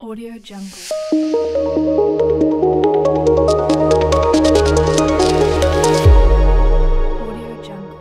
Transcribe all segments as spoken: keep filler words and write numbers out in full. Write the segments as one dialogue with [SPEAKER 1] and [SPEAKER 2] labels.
[SPEAKER 1] Audio Jungle. Audio Jungle.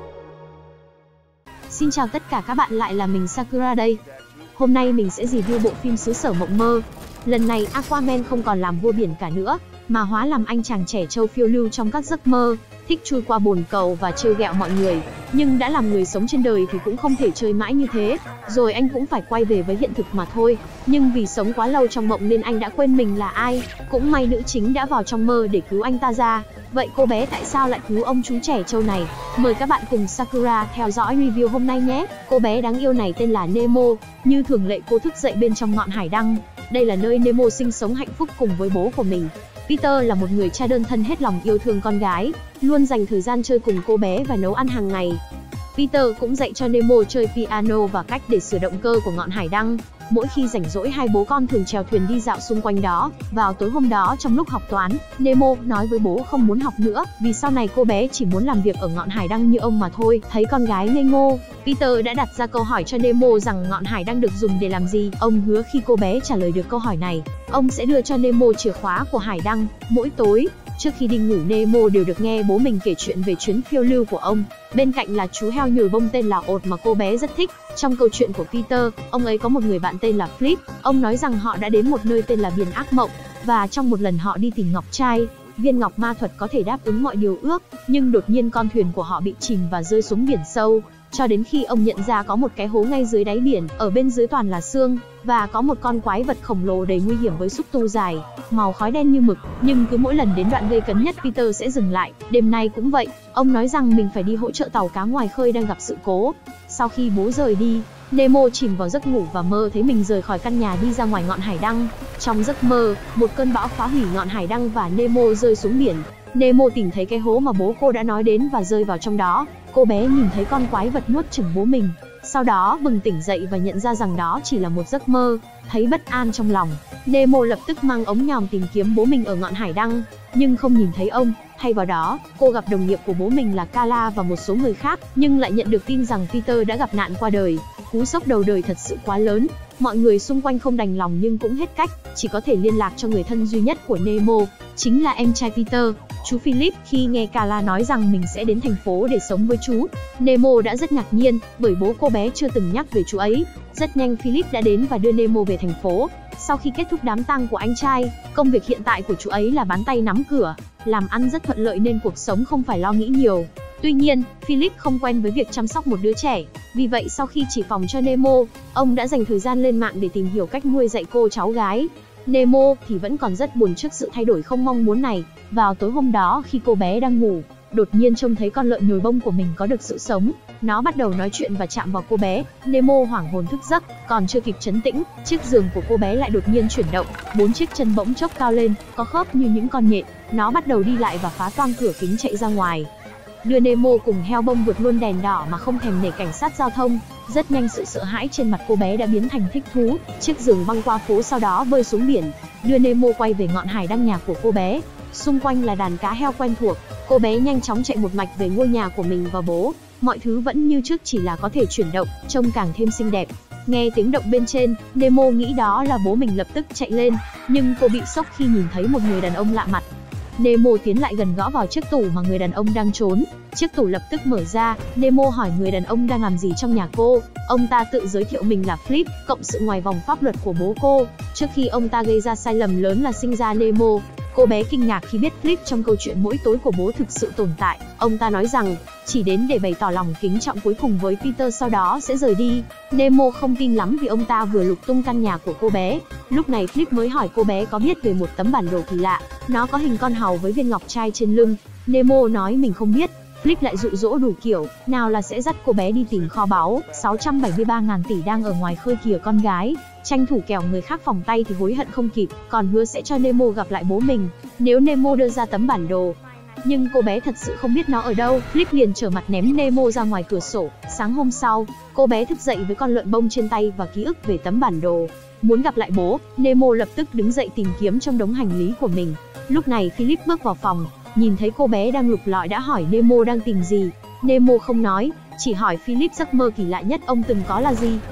[SPEAKER 2] Xin chào tất cả các bạn, lại là mình Sakura đây. Hôm nay mình sẽ review bộ phim Xứ Sở Mộng Mơ. Lần này Aquaman không còn làm vua biển cả nữa, mà hóa làm anh chàng trẻ trâu phiêu lưu trong các giấc mơ, thích chui qua bồn cầu và trêu ghẹo mọi người. Nhưng đã làm người sống trên đời thì cũng không thể chơi mãi như thế, rồi anh cũng phải quay về với hiện thực mà thôi. Nhưng vì sống quá lâu trong mộng nên anh đã quên mình là ai. Cũng may nữ chính đã vào trong mơ để cứu anh ta ra. Vậy cô bé tại sao lại cứu ông chú trẻ trâu này? Mời các bạn cùng Sakura theo dõi review hôm nay nhé. Cô bé đáng yêu này tên là Nemo. Như thường lệ, cô thức dậy bên trong ngọn hải đăng. Đây là nơi Nemo sinh sống hạnh phúc cùng với bố của mình. Peter là một người cha đơn thân hết lòng yêu thương con gái, luôn dành thời gian chơi cùng cô bé và nấu ăn hàng ngày. Peter cũng dạy cho Nemo chơi piano và cách để sửa động cơ của ngọn hải đăng. Mỗi khi rảnh rỗi, hai bố con thường chèo thuyền đi dạo xung quanh đó. Vào tối hôm đó, trong lúc học toán, Nemo nói với bố không muốn học nữa, vì sau này cô bé chỉ muốn làm việc ở ngọn hải đăng như ông mà thôi. Thấy con gái ngây ngô, Peter đã đặt ra câu hỏi cho Nemo rằng ngọn hải đăng được dùng để làm gì. Ông hứa khi cô bé trả lời được câu hỏi này, ông sẽ đưa cho Nemo chìa khóa của hải đăng. Mỗi tối, trước khi đi ngủ, Nemo đều được nghe bố mình kể chuyện về chuyến phiêu lưu của ông. Bên cạnh là chú heo nhồi bông tên là Ột mà cô bé rất thích. Trong câu chuyện của Peter, ông ấy có một người bạn tên là Flip. Ông nói rằng họ đã đến một nơi tên là Biển Ác Mộng, và trong một lần họ đi tìm ngọc trai, viên ngọc ma thuật có thể đáp ứng mọi điều ước. Nhưng đột nhiên con thuyền của họ bị chìm và rơi xuống biển sâu, cho đến khi ông nhận ra có một cái hố ngay dưới đáy biển, ở bên dưới toàn là xương, và có một con quái vật khổng lồ đầy nguy hiểm với xúc tu dài, màu khói đen như mực. Nhưng cứ mỗi lần đến đoạn gây cấn nhất, Peter sẽ dừng lại. Đêm nay cũng vậy, ông nói rằng mình phải đi hỗ trợ tàu cá ngoài khơi đang gặp sự cố. Sau khi bố rời đi, Nemo chìm vào giấc ngủ và mơ thấy mình rời khỏi căn nhà đi ra ngoài ngọn hải đăng. Trong giấc mơ, một cơn bão phá hủy ngọn hải đăng và Nemo rơi xuống biển. Nemo tìm thấy cái hố mà bố cô đã nói đến và rơi vào trong đó. Cô bé nhìn thấy con quái vật nuốt chửng bố mình, sau đó bừng tỉnh dậy và nhận ra rằng đó chỉ là một giấc mơ. Thấy bất an trong lòng, Nemo lập tức mang ống nhòm tìm kiếm bố mình ở ngọn hải đăng, nhưng không nhìn thấy ông. Thay vào đó, cô gặp đồng nghiệp của bố mình là Kala và một số người khác, nhưng lại nhận được tin rằng Peter đã gặp nạn qua đời. Cú sốc đầu đời thật sự quá lớn, mọi người xung quanh không đành lòng nhưng cũng hết cách, chỉ có thể liên lạc cho người thân duy nhất của Nemo, chính là em trai Peter, chú Philip. Khi nghe Kala nói rằng mình sẽ đến thành phố để sống với chú, Nemo đã rất ngạc nhiên, bởi bố cô bé chưa từng nhắc về chú ấy. Rất nhanh Philip đã đến và đưa Nemo về thành phố. Sau khi kết thúc đám tang của anh trai, công việc hiện tại của chú ấy là bán tay nắm cửa, làm ăn rất thuận lợi nên cuộc sống không phải lo nghĩ nhiều. Tuy nhiên, Philip không quen với việc chăm sóc một đứa trẻ, vì vậy sau khi chỉ phòng cho Nemo, ông đã dành thời gian lên mạng để tìm hiểu cách nuôi dạy cô cháu gái. Nemo thì vẫn còn rất buồn trước sự thay đổi không mong muốn này. Vào tối hôm đó, khi cô bé đang ngủ, đột nhiên trông thấy con lợn nhồi bông của mình có được sự sống. Nó bắt đầu nói chuyện và chạm vào cô bé. Nemo hoảng hồn thức giấc, còn chưa kịp trấn tĩnh, chiếc giường của cô bé lại đột nhiên chuyển động, bốn chiếc chân bỗng chốc cao lên, có khớp như những con nhện. Nó bắt đầu đi lại và phá toang cửa kính chạy ra ngoài, đưa Nemo cùng heo bông vượt luôn đèn đỏ mà không thèm nể cảnh sát giao thông. Rất nhanh, sự sợ hãi trên mặt cô bé đã biến thành thích thú. Chiếc giường băng qua phố, sau đó bơi xuống biển, đưa Nemo quay về ngọn hải đăng nhà của cô bé. Xung quanh là đàn cá heo quen thuộc. Cô bé nhanh chóng chạy một mạch về ngôi nhà của mình và bố. Mọi thứ vẫn như trước, chỉ là có thể chuyển động, trông càng thêm xinh đẹp. Nghe tiếng động bên trên, Nemo nghĩ đó là bố mình, lập tức chạy lên, nhưng cô bị sốc khi nhìn thấy một người đàn ông lạ mặt. Nemo tiến lại gần, gõ vào chiếc tủ mà người đàn ông đang trốn. Chiếc tủ lập tức mở ra. Nemo hỏi người đàn ông đang làm gì trong nhà cô. Ông ta tự giới thiệu mình là Flip, cộng sự ngoài vòng pháp luật của bố cô. Trước khi ông ta gây ra sai lầm lớn là sinh ra Nemo, cô bé kinh ngạc khi biết Flip trong câu chuyện mỗi tối của bố thực sự tồn tại. Ông ta nói rằng chỉ đến để bày tỏ lòng kính trọng cuối cùng với Peter, sau đó sẽ rời đi. Nemo không tin lắm vì ông ta vừa lục tung căn nhà của cô bé. Lúc này Flip mới hỏi cô bé có biết về một tấm bản đồ kỳ lạ, nó có hình con hàu với viên ngọc trai trên lưng. Nemo nói mình không biết. Flip lại dụ dỗ đủ kiểu, nào là sẽ dắt cô bé đi tìm kho báu sáu trăm bảy mươi ba ngàn tỷ đang ở ngoài khơi kìa con gái, tranh thủ kẻo người khác phòng tay thì hối hận không kịp, còn hứa sẽ cho Nemo gặp lại bố mình nếu Nemo đưa ra tấm bản đồ. Nhưng cô bé thật sự không biết nó ở đâu. Flip liền trở mặt ném Nemo ra ngoài cửa sổ. Sáng hôm sau, cô bé thức dậy với con lợn bông trên tay và ký ức về tấm bản đồ. Muốn gặp lại bố, Nemo lập tức đứng dậy tìm kiếm trong đống hành lý của mình. Lúc này Philip bước vào phòng, nhìn thấy cô bé đang lục lọi đã hỏi Nemo đang tìm gì. Nemo không nói, chỉ hỏi Philip giấc mơ kỳ lạ nhất ông từng có là gì.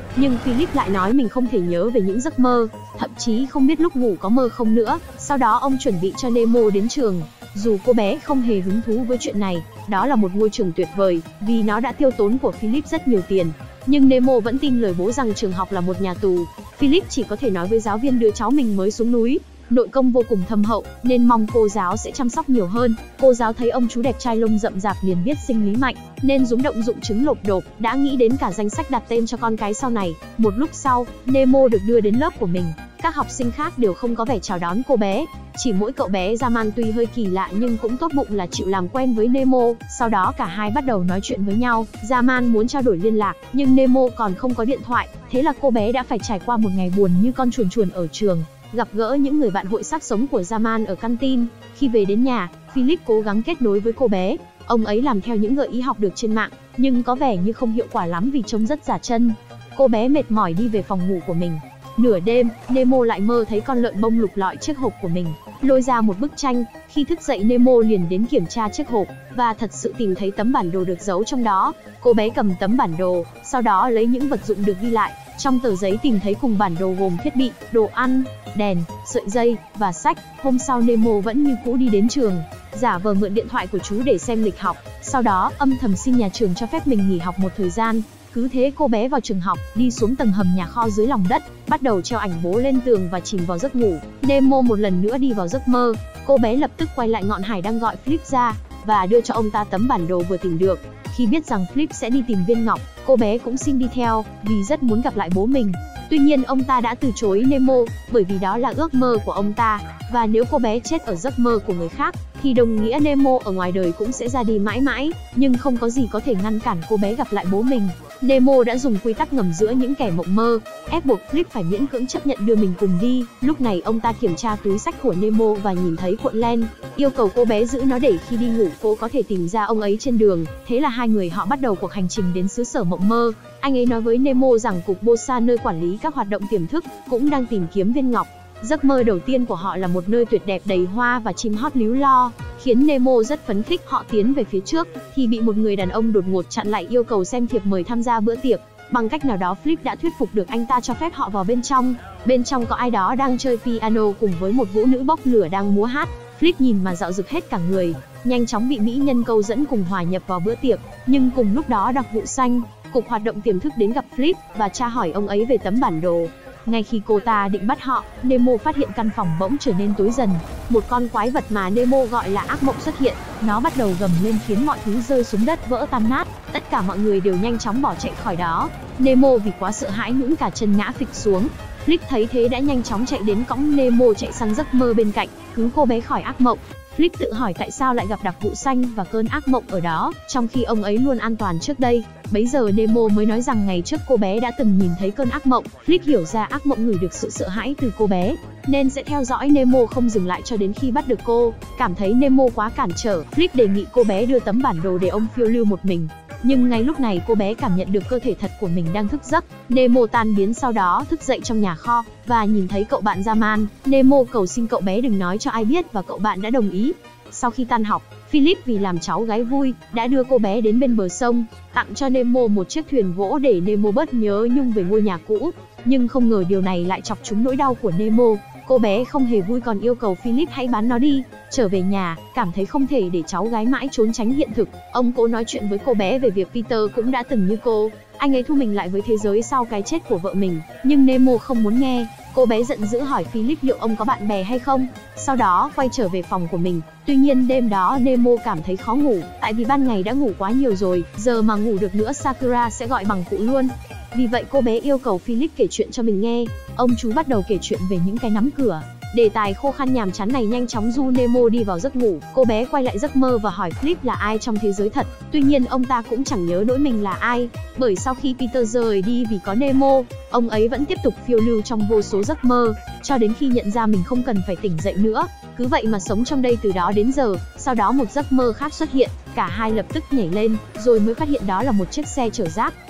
[SPEAKER 2] nhưng Philip lại nói mình không thể nhớ về những giấc mơ, thậm chí không biết lúc ngủ có mơ không nữa. Sau đó ông chuẩn bị cho Nemo đến trường. Dù cô bé không hề hứng thú với chuyện này, đó là một ngôi trường tuyệt vời, vì nó đã tiêu tốn của Philip rất nhiều tiền. Nhưng Nemo vẫn tin lời bố rằng trường học là một nhà tù. Philip chỉ có thể nói với giáo viên đứa cháu mình mới xuống núi, nội công vô cùng thâm hậu, nên mong cô giáo sẽ chăm sóc nhiều hơn. Cô giáo thấy ông chú đẹp trai lông rậm rạp liền biết sinh lý mạnh, nên dũng động dụng chứng lộp độp, đã nghĩ đến cả danh sách đặt tên cho con cái sau này. Một lúc sau, Nemo được đưa đến lớp của mình. Các học sinh khác đều không có vẻ chào đón cô bé, chỉ mỗi cậu bé Zaman tuy hơi kỳ lạ nhưng cũng tốt bụng là chịu làm quen với Nemo. Sau đó cả hai bắt đầu nói chuyện với nhau. Zaman muốn trao đổi liên lạc, nhưng Nemo còn không có điện thoại, thế là cô bé đã phải trải qua một ngày buồn như con chuồn chuồn ở trường. Gặp gỡ những người bạn hội xác sống của Zaman ở canteen. Khi về đến nhà, Philip cố gắng kết nối với cô bé. Ông ấy làm theo những gợi ý học được trên mạng, nhưng có vẻ như không hiệu quả lắm vì trông rất giả chân. Cô bé mệt mỏi đi về phòng ngủ của mình. Nửa đêm, Nemo lại mơ thấy con lợn bông lục lọi chiếc hộp của mình, lôi ra một bức tranh. Khi thức dậy, Nemo liền đến kiểm tra chiếc hộp, và thật sự tìm thấy tấm bản đồ được giấu trong đó. Cô bé cầm tấm bản đồ, sau đó lấy những vật dụng được ghi lại. Trong tờ giấy tìm thấy cùng bản đồ gồm thiết bị, đồ ăn, đèn, sợi dây, và sách. Hôm sau Nemo vẫn như cũ đi đến trường, giả vờ mượn điện thoại của chú để xem lịch học. Sau đó âm thầm xin nhà trường cho phép mình nghỉ học một thời gian. Cứ thế cô bé vào trường học, đi xuống tầng hầm nhà kho dưới lòng đất, bắt đầu treo ảnh bố lên tường và chìm vào giấc ngủ. Nemo một lần nữa đi vào giấc mơ. Cô bé lập tức quay lại ngọn hải đang gọi Flip ra, và đưa cho ông ta tấm bản đồ vừa tìm được. Khi biết rằng Flip sẽ đi tìm viên ngọc, cô bé cũng xin đi theo, vì rất muốn gặp lại bố mình. Tuy nhiên ông ta đã từ chối Nemo, bởi vì đó là ước mơ của ông ta, và nếu cô bé chết ở giấc mơ của người khác, thì đồng nghĩa Nemo ở ngoài đời cũng sẽ ra đi mãi mãi. Nhưng không có gì có thể ngăn cản cô bé gặp lại bố mình. Nemo đã dùng quy tắc ngầm giữa những kẻ mộng mơ, ép buộc Flip phải miễn cưỡng chấp nhận đưa mình cùng đi. Lúc này ông ta kiểm tra túi sách của Nemo và nhìn thấy cuộn len, yêu cầu cô bé giữ nó để khi đi ngủ cô có thể tìm ra ông ấy trên đường. Thế là hai người họ bắt đầu cuộc hành trình đến xứ sở mộng mơ. Anh ấy nói với Nemo rằng cục Bosa, nơi quản lý các hoạt động tiềm thức, cũng đang tìm kiếm viên ngọc. Giấc mơ đầu tiên của họ là một nơi tuyệt đẹp đầy hoa và chim hót líu lo, khiến Nemo rất phấn khích. Họ tiến về phía trước thì bị một người đàn ông đột ngột chặn lại, yêu cầu xem thiệp mời tham gia bữa tiệc. Bằng cách nào đó Flip đã thuyết phục được anh ta cho phép họ vào bên trong. Bên trong có ai đó đang chơi piano cùng với một vũ nữ bốc lửa đang múa hát. Flip nhìn mà dạo rực hết cả người, nhanh chóng bị mỹ nhân câu dẫn cùng hòa nhập vào bữa tiệc. Nhưng cùng lúc đó đặc vụ xanh, cục hoạt động tiềm thức đến gặp Flip và tra hỏi ông ấy về tấm bản đồ. Ngay khi cô ta định bắt họ, Nemo phát hiện căn phòng bỗng trở nên tối dần. Một con quái vật mà Nemo gọi là ác mộng xuất hiện. Nó bắt đầu gầm lên khiến mọi thứ rơi xuống đất vỡ tan nát. Tất cả mọi người đều nhanh chóng bỏ chạy khỏi đó. Nemo vì quá sợ hãi nhũn cả chân ngã phịch xuống. Flip thấy thế đã nhanh chóng chạy đến cõng Nemo chạy sang giấc mơ bên cạnh, cứu cô bé khỏi ác mộng. Flip tự hỏi tại sao lại gặp đặc vụ xanh và cơn ác mộng ở đó, trong khi ông ấy luôn an toàn trước đây. Bấy giờ Nemo mới nói rằng ngày trước cô bé đã từng nhìn thấy cơn ác mộng. Flip hiểu ra ác mộng ngửi được sự sợ hãi từ cô bé, nên sẽ theo dõi Nemo không dừng lại cho đến khi bắt được cô. Cảm thấy Nemo quá cản trở, Flip đề nghị cô bé đưa tấm bản đồ để ông phiêu lưu một mình. Nhưng ngay lúc này cô bé cảm nhận được cơ thể thật của mình đang thức giấc. Nemo tan biến sau đó thức dậy trong nhà kho và nhìn thấy cậu bạn Zaman. Nemo cầu xin cậu bé đừng nói cho ai biết và cậu bạn đã đồng ý. Sau khi tan học, Philip vì làm cháu gái vui đã đưa cô bé đến bên bờ sông, tặng cho Nemo một chiếc thuyền gỗ để Nemo bớt nhớ nhung về ngôi nhà cũ. Nhưng không ngờ điều này lại chọc trúng nỗi đau của Nemo. Cô bé không hề vui còn yêu cầu Philip hãy bán nó đi. Trở về nhà, cảm thấy không thể để cháu gái mãi trốn tránh hiện thực, ông cố nói chuyện với cô bé về việc Peter cũng đã từng như cô. Anh ấy thu mình lại với thế giới sau cái chết của vợ mình, nhưng Nemo không muốn nghe. Cô bé giận dữ hỏi Philip liệu ông có bạn bè hay không, sau đó quay trở về phòng của mình. Tuy nhiên đêm đó Nemo cảm thấy khó ngủ, tại vì ban ngày đã ngủ quá nhiều rồi, giờ mà ngủ được nữa Sakura sẽ gọi bằng cụ luôn. Vì vậy cô bé yêu cầu Philip kể chuyện cho mình nghe. Ông chú bắt đầu kể chuyện về những cái nắm cửa. Đề tài khô khan nhàm chán này nhanh chóng du Nemo đi vào giấc ngủ. Cô bé quay lại giấc mơ và hỏi Flip là ai trong thế giới thật. Tuy nhiên ông ta cũng chẳng nhớ nỗi mình là ai, bởi sau khi Peter rời đi vì có Nemo, ông ấy vẫn tiếp tục phiêu lưu trong vô số giấc mơ, cho đến khi nhận ra mình không cần phải tỉnh dậy nữa. Cứ vậy mà sống trong đây từ đó đến giờ. Sau đó một giấc mơ khác xuất hiện, cả hai lập tức nhảy lên, rồi mới phát hiện đó là một chiếc xe chở rác.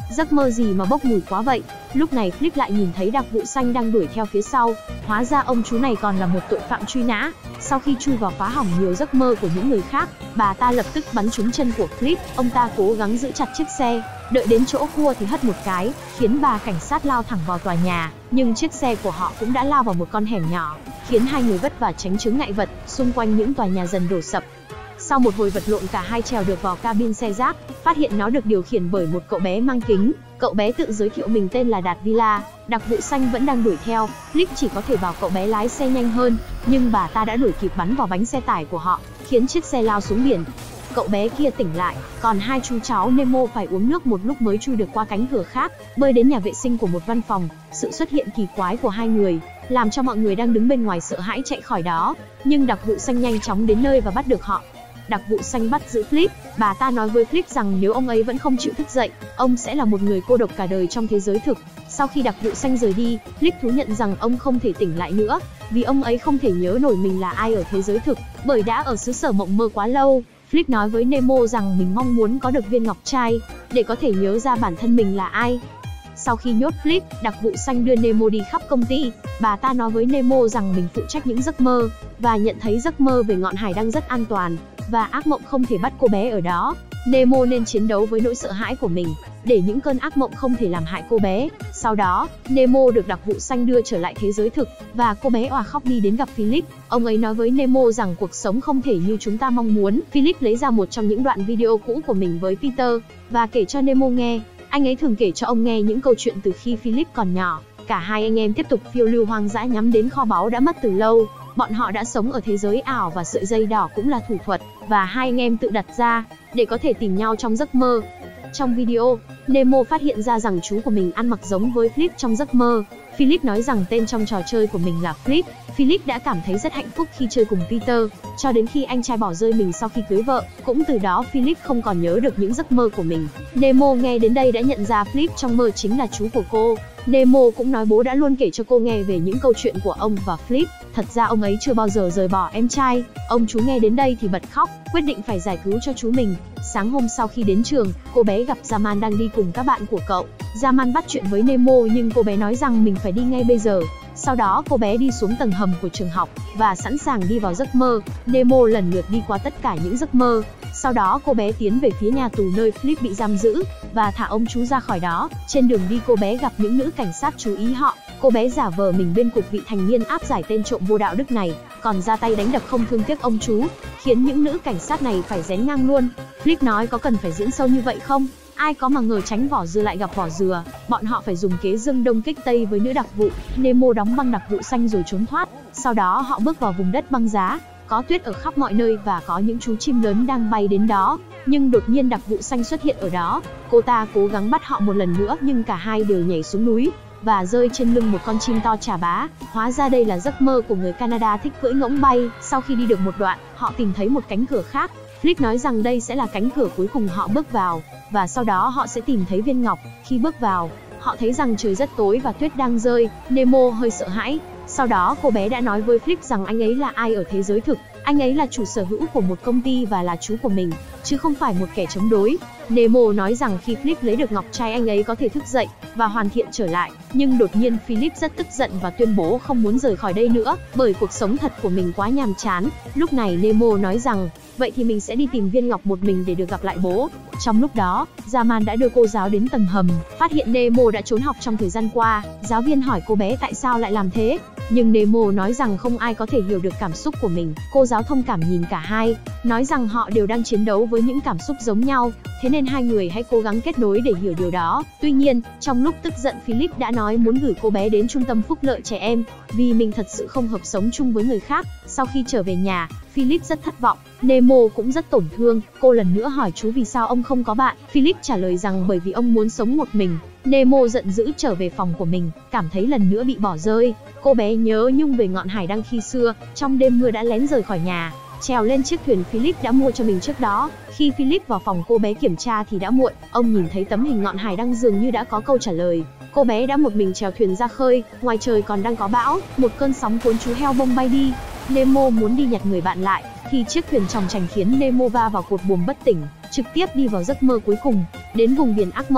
[SPEAKER 2] Giấc mơ gì mà bốc mùi quá vậy? Lúc này Flip lại nhìn thấy đặc vụ xanh đang đuổi theo phía sau. Hóa ra ông chú này còn là một tội phạm truy nã. Sau khi chui vào phá hỏng nhiều giấc mơ của những người khác, bà ta lập tức bắn trúng chân của Flip. Ông ta cố gắng giữ chặt chiếc xe, đợi đến chỗ cua thì hất một cái, khiến bà cảnh sát lao thẳng vào tòa nhà. Nhưng chiếc xe của họ cũng đã lao vào một con hẻm nhỏ, khiến hai người vất vả tránh chướng ngại vật. Xung quanh những tòa nhà dần đổ sập. Sau một hồi vật lộn, cả hai trèo được vào cabin xe rác, phát hiện nó được điều khiển bởi một cậu bé mang kính. Cậu bé tự giới thiệu mình tên là Đạt Villa. Đặc vụ xanh vẫn đang đuổi theo, Flip chỉ có thể bảo cậu bé lái xe nhanh hơn, nhưng bà ta đã đuổi kịp bắn vào bánh xe tải của họ, khiến chiếc xe lao xuống biển. Cậu bé kia tỉnh lại, còn hai chú cháu Nemo phải uống nước một lúc mới chui được qua cánh cửa khác, bơi đến nhà vệ sinh của một văn phòng. Sự xuất hiện kỳ quái của hai người làm cho mọi người đang đứng bên ngoài sợ hãi chạy khỏi đó, nhưng đặc vụ xanh nhanh chóng đến nơi và bắt được họ. Đặc vụ xanh bắt giữ Flip, bà ta nói với Flip rằng nếu ông ấy vẫn không chịu thức dậy, ông sẽ là một người cô độc cả đời trong thế giới thực. Sau khi đặc vụ xanh rời đi, Flip thú nhận rằng ông không thể tỉnh lại nữa, vì ông ấy không thể nhớ nổi mình là ai ở thế giới thực, bởi đã ở xứ sở mộng mơ quá lâu. Flip nói với Nemo rằng mình mong muốn có được viên ngọc trai, để có thể nhớ ra bản thân mình là ai. Sau khi nhốt Flip, đặc vụ xanh đưa Nemo đi khắp công ty. Bà ta nói với Nemo rằng mình phụ trách những giấc mơ, và nhận thấy giấc mơ về ngọn hải đăng rất an toàn, và ác mộng không thể bắt cô bé ở đó. Nemo nên chiến đấu với nỗi sợ hãi của mình, để những cơn ác mộng không thể làm hại cô bé. Sau đó, Nemo được đặc vụ xanh đưa trở lại thế giới thực, và cô bé òa khóc đi đến gặp Philip. Ông ấy nói với Nemo rằng cuộc sống không thể như chúng ta mong muốn. Philip lấy ra một trong những đoạn video cũ của mình với Peter, và kể cho Nemo nghe. Anh ấy thường kể cho ông nghe những câu chuyện từ khi Philip còn nhỏ. Cả hai anh em tiếp tục phiêu lưu hoang dã nhắm đến kho báu đã mất từ lâu. Bọn họ đã sống ở thế giới ảo và sợi dây đỏ cũng là thủ thuật, và hai anh em tự đặt ra, để có thể tìm nhau trong giấc mơ. Trong video, Nemo phát hiện ra rằng chú của mình ăn mặc giống với Flip trong giấc mơ. Philip nói rằng tên trong trò chơi của mình là Flip. Philip đã cảm thấy rất hạnh phúc khi chơi cùng Peter, cho đến khi anh trai bỏ rơi mình sau khi cưới vợ. Cũng từ đó Philip không còn nhớ được những giấc mơ của mình. Nemo nghe đến đây đã nhận ra Flip trong mơ chính là chú của cô. Nemo cũng nói bố đã luôn kể cho cô nghe về những câu chuyện của ông và Flip. Thật ra ông ấy chưa bao giờ rời bỏ em trai. Ông chú nghe đến đây thì bật khóc, quyết định phải giải cứu cho chú mình. Sáng hôm sau khi đến trường, cô bé gặp Zaman đang đi cùng các bạn của cậu. Zaman bắt chuyện với Nemo, nhưng cô bé nói rằng mình phải đi ngay bây giờ. Sau đó cô bé đi xuống tầng hầm của trường học, và sẵn sàng đi vào giấc mơ. Nemo lần lượt đi qua tất cả những giấc mơ. Sau đó cô bé tiến về phía nhà tù nơi Flip bị giam giữ, và thả ông chú ra khỏi đó. Trên đường đi cô bé gặp những nữ cảnh sát chú ý họ. Cô bé giả vờ mình bên cục vị thành niên áp giải tên trộm vô đạo đức này, còn ra tay đánh đập không thương tiếc ông chú, khiến những nữ cảnh sát này phải rén ngang luôn. Flip nói có cần phải diễn sâu như vậy không? Ai có mà ngờ tránh vỏ dừa lại gặp vỏ dừa. Bọn họ phải dùng kế dương đông kích tây với nữ đặc vụ. Nemo đóng băng đặc vụ xanh rồi trốn thoát. Sau đó họ bước vào vùng đất băng giá, có tuyết ở khắp mọi nơi và có những chú chim lớn đang bay đến đó. Nhưng đột nhiên đặc vụ xanh xuất hiện ở đó. Cô ta cố gắng bắt họ một lần nữa, nhưng cả hai đều nhảy xuống núi và rơi trên lưng một con chim to chà bá. Hóa ra đây là giấc mơ của người Canada thích cưỡi ngỗng bay. Sau khi đi được một đoạn, họ tìm thấy một cánh cửa khác. Flip nói rằng đây sẽ là cánh cửa cuối cùng họ bước vào, và sau đó họ sẽ tìm thấy viên ngọc. Khi bước vào, họ thấy rằng trời rất tối và tuyết đang rơi. Nemo hơi sợ hãi. Sau đó cô bé đã nói với Flip rằng anh ấy là ai ở thế giới thực. Anh ấy là chủ sở hữu của một công ty và là chú của mình, chứ không phải một kẻ chống đối. Nemo nói rằng khi Flip lấy được ngọc trai anh ấy có thể thức dậy và hoàn thiện trở lại. Nhưng đột nhiên Philip rất tức giận và tuyên bố không muốn rời khỏi đây nữa, bởi cuộc sống thật của mình quá nhàm chán. Lúc này Nemo nói rằng, vậy thì mình sẽ đi tìm viên ngọc một mình để được gặp lại bố. Trong lúc đó, Zaman đã đưa cô giáo đến tầng hầm, phát hiện Nemo đã trốn học trong thời gian qua. Giáo viên hỏi cô bé tại sao lại làm thế, nhưng Nemo nói rằng không ai có thể hiểu được cảm xúc của mình. Cô giáo thông cảm nhìn cả hai, nói rằng họ đều đang chiến đấu với những cảm xúc giống nhau, thế nên hai người hãy cố gắng kết nối để hiểu điều đó. Tuy nhiên, trong lúc tức giận, Philip đã nói muốn gửi cô bé đến trung tâm phúc lợi trẻ em, vì mình thật sự không hợp sống chung với người khác. Sau khi trở về nhà, Philip rất thất vọng, Nemo cũng rất tổn thương. Cô lần nữa hỏi chú vì sao ông không có bạn. Philip trả lời rằng bởi vì ông muốn sống một mình. Nemo giận dữ trở về phòng của mình, cảm thấy lần nữa bị bỏ rơi. Cô bé nhớ nhung về ngọn hải đăng khi xưa, trong đêm mưa đã lén rời khỏi nhà, trèo lên chiếc thuyền Philip đã mua cho mình trước đó. Khi Philip vào phòng cô bé kiểm tra thì đã muộn. Ông nhìn thấy tấm hình ngọn hải đăng dường như đã có câu trả lời. Cô bé đã một mình trèo thuyền ra khơi, ngoài trời còn đang có bão, một cơn sóng cuốn chú heo bông bay đi. Nemo muốn đi nhặt người bạn lại, thì chiếc thuyền chòng chành khiến Nemo va vào cột buồm bất tỉnh, trực tiếp đi vào giấc mơ cuối cùng, đến vùng biển ác mộng.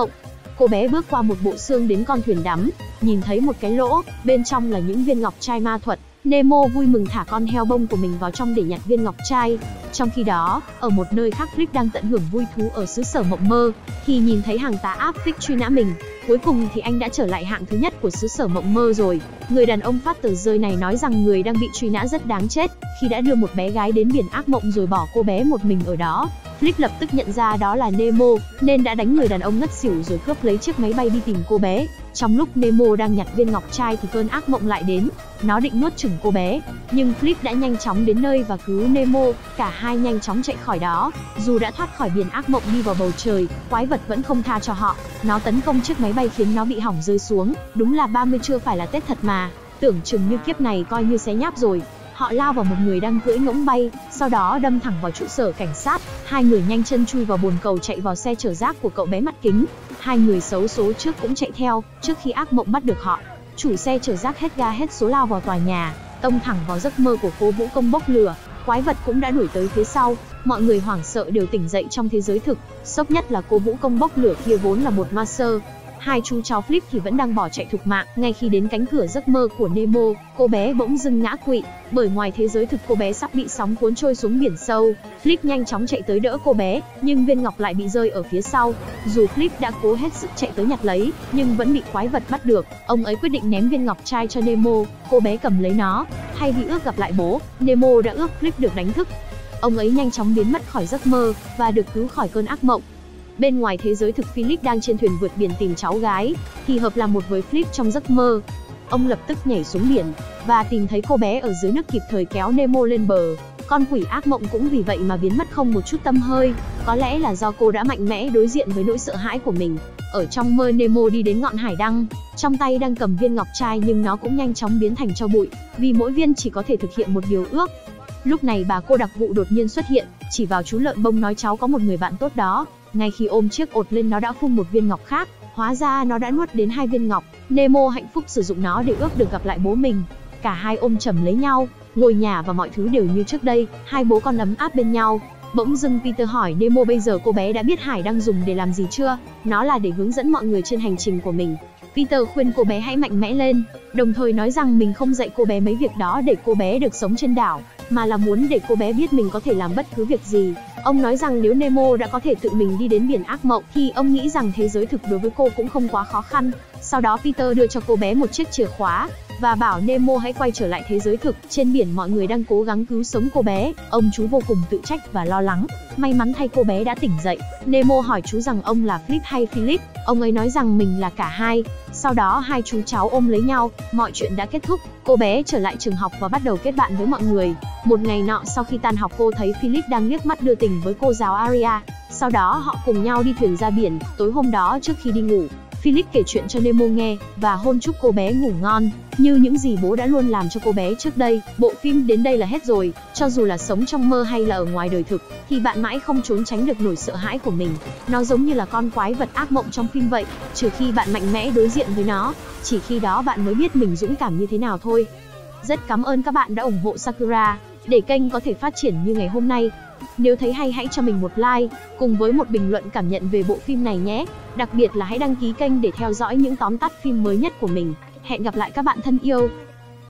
[SPEAKER 2] cô bé bước qua một bộ xương đến con thuyền đắm, nhìn thấy một cái lỗ, bên trong là những viên ngọc trai ma thuật. Nemo vui mừng thả con heo bông của mình vào trong để nhặt viên ngọc trai. Trong khi đó, ở một nơi khác, Flip đang tận hưởng vui thú ở xứ sở mộng mơ, thì nhìn thấy hàng tá áp phích truy nã mình. Cuối cùng thì anh đã trở lại hạng thứ nhất của xứ sở mộng mơ rồi. Người đàn ông phát tờ rơi này nói rằng người đang bị truy nã rất đáng chết khi đã đưa một bé gái đến biển ác mộng rồi bỏ cô bé một mình ở đó. Flip lập tức nhận ra đó là Nemo, nên đã đánh người đàn ông ngất xỉu rồi cướp lấy chiếc máy bay đi tìm cô bé. Trong lúc Nemo đang nhặt viên ngọc trai thì cơn ác mộng lại đến, nó định nuốt chửng cô bé, nhưng Flip đã nhanh chóng đến nơi và cứu Nemo. Cả hai nhanh chóng chạy khỏi đó. Dù đã thoát khỏi biển ác mộng đi vào bầu trời, quái vật vẫn không tha cho họ. Nó tấn công chiếc máy bay khiến nó bị hỏng rơi xuống. Đúng là ba mươi chưa phải là Tết thật mà, tưởng chừng như kiếp này coi như xé nháp rồi. Họ lao vào một người đang cưỡi ngỗng bay, sau đó đâm thẳng vào trụ sở cảnh sát. Hai người nhanh chân chui vào bồn cầu chạy vào xe chở rác của cậu bé mắt kính. Hai người xấu số trước cũng chạy theo, trước khi ác mộng bắt được họ. Chủ xe chở rác hết ga hết số lao vào tòa nhà, tông thẳng vào giấc mơ của cô vũ công bốc lửa. Quái vật cũng đã đuổi tới phía sau. Mọi người hoảng sợ đều tỉnh dậy trong thế giới thực. Sốc nhất là cô vũ công bốc lửa kia vốn là một ma sơ. Hai chú cháu Flip thì vẫn đang bỏ chạy thục mạng. Ngay khi đến cánh cửa giấc mơ của Nemo, cô bé bỗng dưng ngã quỵ, bởi ngoài thế giới thực cô bé sắp bị sóng cuốn trôi xuống biển sâu. Flip nhanh chóng chạy tới đỡ cô bé, nhưng viên ngọc lại bị rơi ở phía sau. Dù Flip đã cố hết sức chạy tới nhặt lấy, nhưng vẫn bị quái vật bắt được. Ông ấy quyết định ném viên ngọc trai cho Nemo, cô bé cầm lấy nó. Thay vì ước gặp lại bố, Nemo đã ước Flip được đánh thức. Ông ấy nhanh chóng biến mất khỏi giấc mơ và được cứu khỏi cơn ác mộng. Bên ngoài thế giới thực, Philip đang trên thuyền vượt biển tìm cháu gái, thì hợp làm một với Flip trong giấc mơ. Ông lập tức nhảy xuống biển và tìm thấy cô bé ở dưới nước, kịp thời kéo Nemo lên bờ. Con quỷ ác mộng cũng vì vậy mà biến mất không một chút tăm hơi. Có lẽ là do cô đã mạnh mẽ đối diện với nỗi sợ hãi của mình. Ở trong mơ, Nemo đi đến ngọn hải đăng, trong tay đang cầm viên ngọc trai, nhưng nó cũng nhanh chóng biến thành tro bụi, vì mỗi viên chỉ có thể thực hiện một điều ước. Lúc này bà cô đặc vụ đột nhiên xuất hiện, chỉ vào chú lợn bông nói cháu có một người bạn tốt đó. Ngay khi ôm chiếc ột lên, nó đã phun một viên ngọc khác. Hóa ra nó đã nuốt đến hai viên ngọc. Nemo hạnh phúc sử dụng nó để ước được gặp lại bố mình. Cả hai ôm chầm lấy nhau, ngôi nhà và mọi thứ đều như trước đây. Hai bố con ấm áp bên nhau. Bỗng dưng Peter hỏi Nemo bây giờ cô bé đã biết hải đang dùng để làm gì chưa. Nó là để hướng dẫn mọi người trên hành trình của mình. Peter khuyên cô bé hãy mạnh mẽ lên, đồng thời nói rằng mình không dạy cô bé mấy việc đó để cô bé được sống trên đảo, mà là muốn để cô bé biết mình có thể làm bất cứ việc gì. Ông nói rằng nếu Nemo đã có thể tự mình đi đến biển ác mộng, thì ông nghĩ rằng thế giới thực đối với cô cũng không quá khó khăn. Sau đó Peter đưa cho cô bé một chiếc chìa khóa và bảo Nemo hãy quay trở lại thế giới thực. Trên biển mọi người đang cố gắng cứu sống cô bé. Ông chú vô cùng tự trách và lo lắng. May mắn thay cô bé đã tỉnh dậy. Nemo hỏi chú rằng ông là Flip hay Philip. Ông ấy nói rằng mình là cả hai. Sau đó hai chú cháu ôm lấy nhau. Mọi chuyện đã kết thúc. Cô bé trở lại trường học và bắt đầu kết bạn với mọi người. Một ngày nọ, sau khi tan học, cô thấy Philip đang liếc mắt đưa tình với cô giáo Aria. Sau đó họ cùng nhau đi thuyền ra biển. Tối hôm đó trước khi đi ngủ, Philip kể chuyện cho Nemo nghe và hôn chúc cô bé ngủ ngon, như những gì bố đã luôn làm cho cô bé trước đây. Bộ phim đến đây là hết rồi. Cho dù là sống trong mơ hay là ở ngoài đời thực, thì bạn mãi không trốn tránh được nỗi sợ hãi của mình. Nó giống như là con quái vật ác mộng trong phim vậy. Trừ khi bạn mạnh mẽ đối diện với nó, chỉ khi đó bạn mới biết mình dũng cảm như thế nào thôi. Rất cảm ơn các bạn đã ủng hộ Sakura, để kênh có thể phát triển như ngày hôm nay. Nếu thấy hay hãy cho mình một like, cùng với một bình luận cảm nhận về bộ phim này nhé. Đặc biệt là hãy đăng ký kênh để theo dõi những tóm tắt phim mới nhất của mình. Hẹn gặp lại các bạn thân yêu.